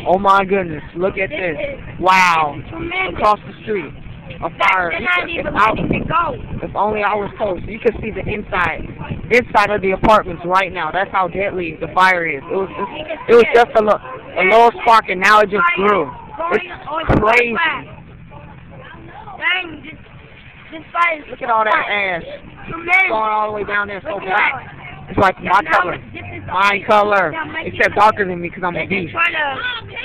Oh my goodness, look at this. Wow. Across the street. A fire. If only I was close. You could see the inside of the apartments right now. That's how deadly the fire is. It was just a little spark, and now it just grew. It's crazy. Look at all that ash. It's going all the way down there so black. It's like my color. My color. Except darker than me because I'm a beast.